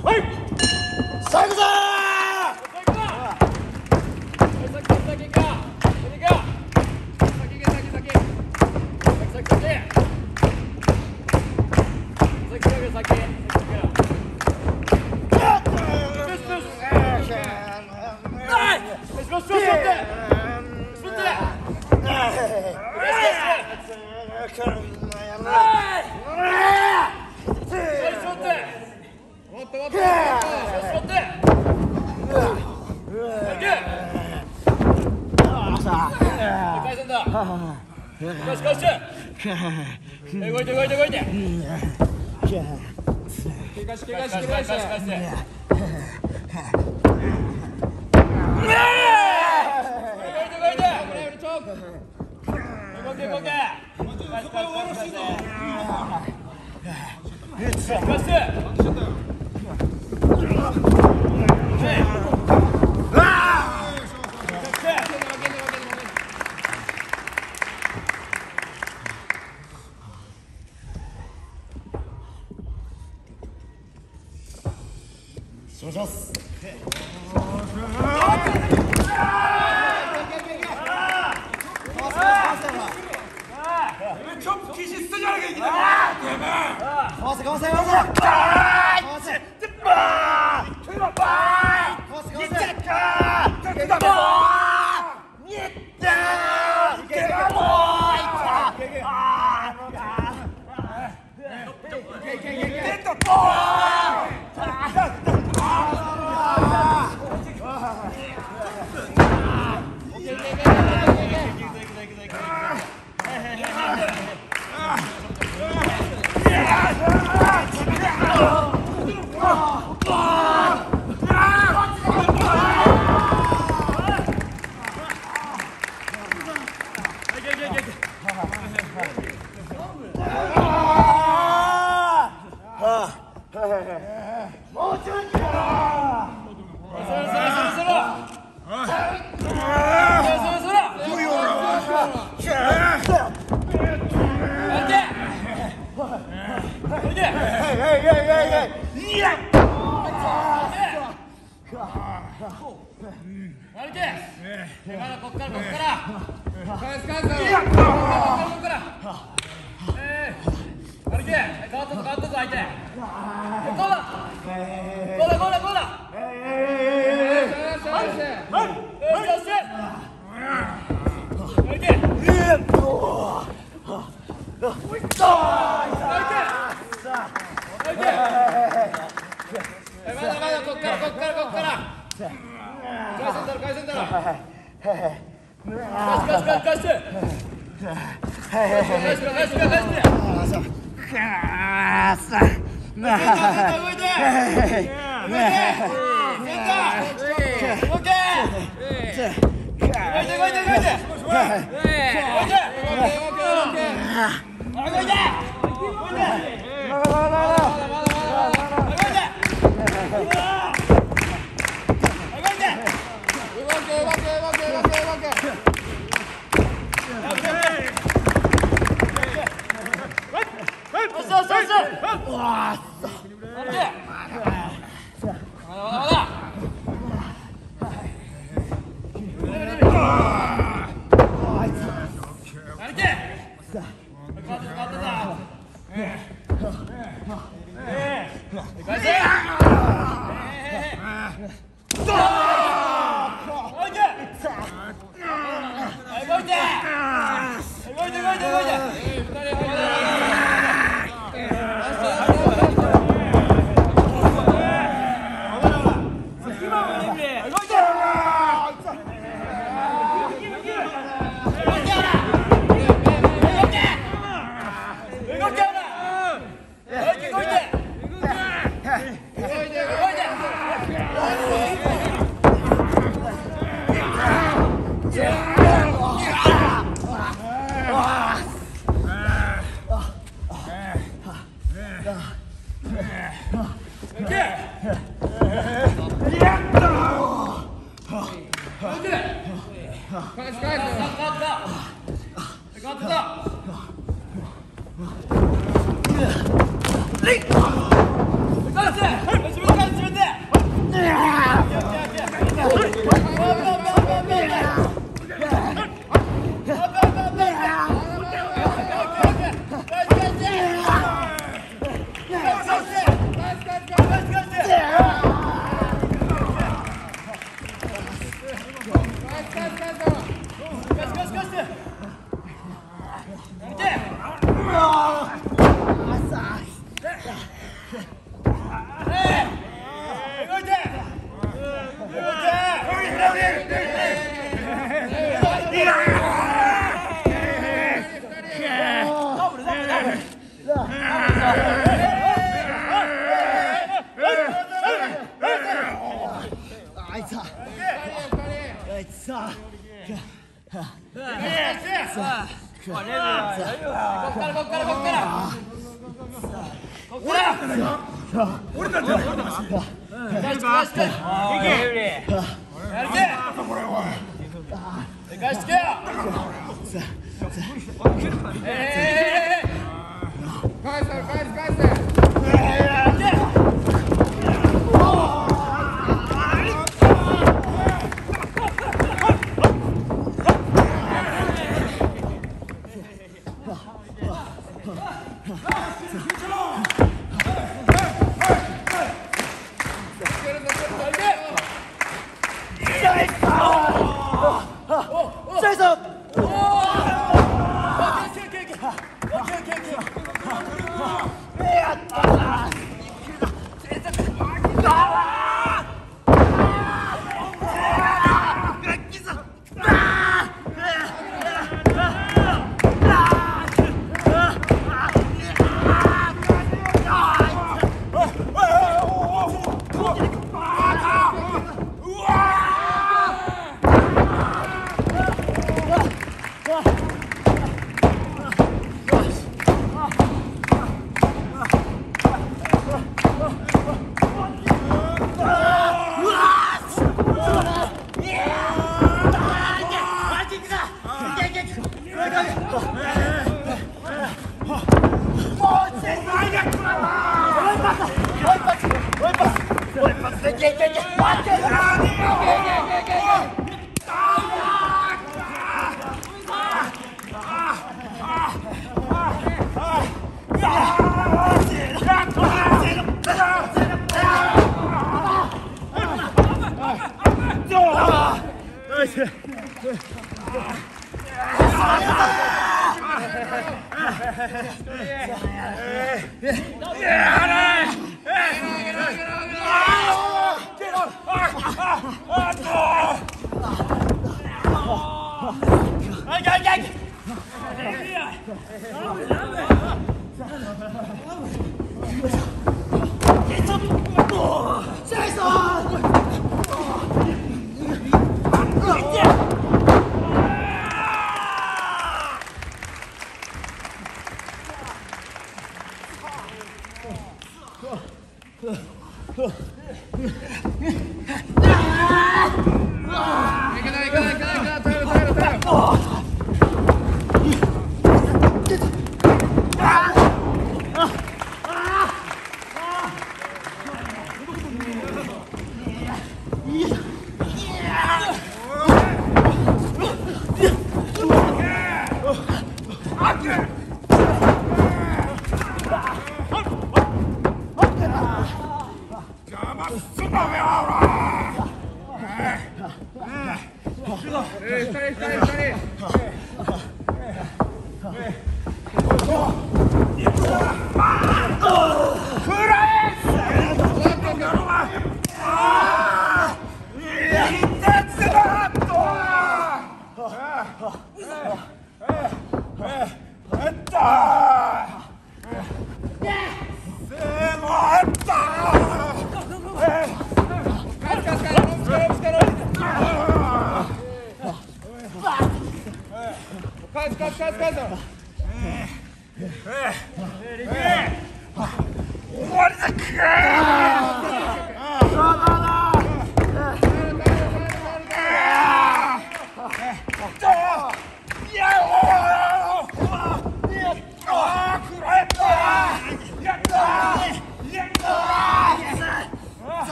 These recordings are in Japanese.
最後だ Hey!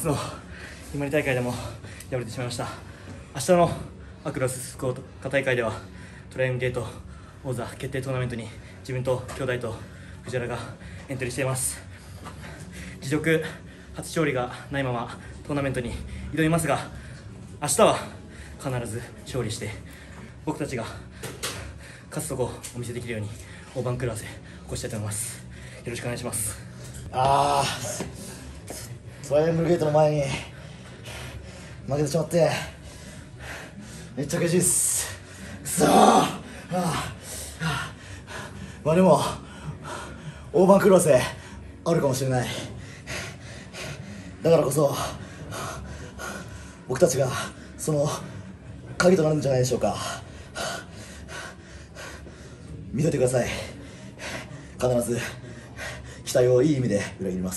の伊万里大会でも敗れてしまいました。明日のアクロス福岡大会ではトライアンゲート王座決定トーナメントに自分と兄弟と藤原がエントリーしています。自力初勝利がないままトーナメントに挑みますが、明日は必ず勝利して僕たちが勝つとこをお見せできるように大番狂わせ起こしたいと思います。よろしくお願いします。 トライアングルゲートの前に負けてしまってめっちゃ悔しいっす。くそー。まあでも大番狂わせあるかもしれない。だからこそ僕たちがその鍵となるんじゃないでしょうか。見といてください。必ず期待をいい意味で裏切ります。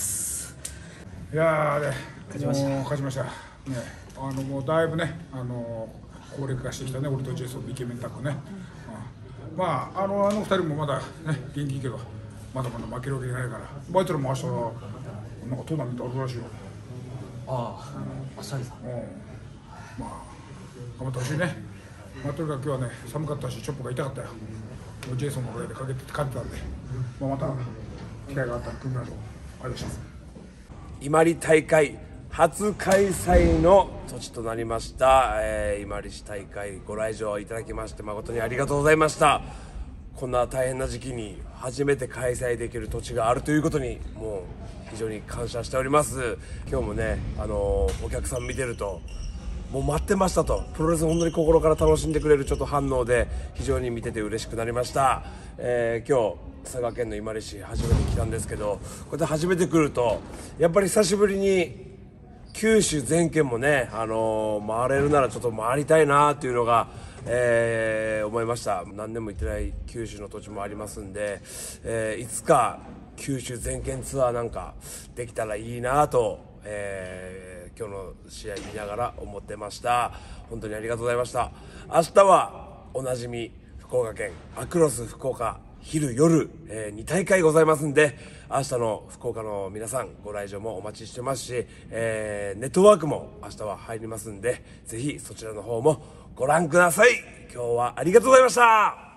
いやーね、 勝ちました。 勝ちましたね。もうだいぶね、高齢化してきたね、俺とジェイソンのイケメンタッグね。まあ、2人もまだね、元気いいけど、まだまだ負けるわけじゃないから、バイトルも明日、なんかトーナメントあるらしいよ。 明日ですか。 まあ、頑張ってほしいね。まあ、とにかく今日はね、寒かったし、チョップが痛かったよ。ジェイソンのおかげで勝ってたんで、まあ、また機会があったら組みましょう。ありがとうございます。 伊万里大会初開催の土地となりました、伊万里市大会ご来場いただきまして誠にありがとうございました。こんな大変な時期に初めて開催できる土地があるということにもう非常に感謝しております。今日もね、お客さん見てるともう待ってましたと、プロレス本当に心から楽しんでくれるちょっと反応で非常に見てて嬉しくなりました。今日佐賀県の伊万里市初めて来たんですけど、こうやって初めて来るとやっぱり久しぶりに九州全県もね、回れるならちょっと回りたいなっていうのが、思いました。何年も行ってない九州の土地もありますんで、いつか九州全県ツアーなんかできたらいいなと、今日の試合見ながら思ってました。本当にありがとうございました。明日はおなじみ福岡県アクロス福岡昼夜、2大会ございますんで、明日の福岡の皆さんご来場もお待ちしてますし、ネットワークも明日は入りますんで、ぜひそちらの方もご覧ください。今日はありがとうございました。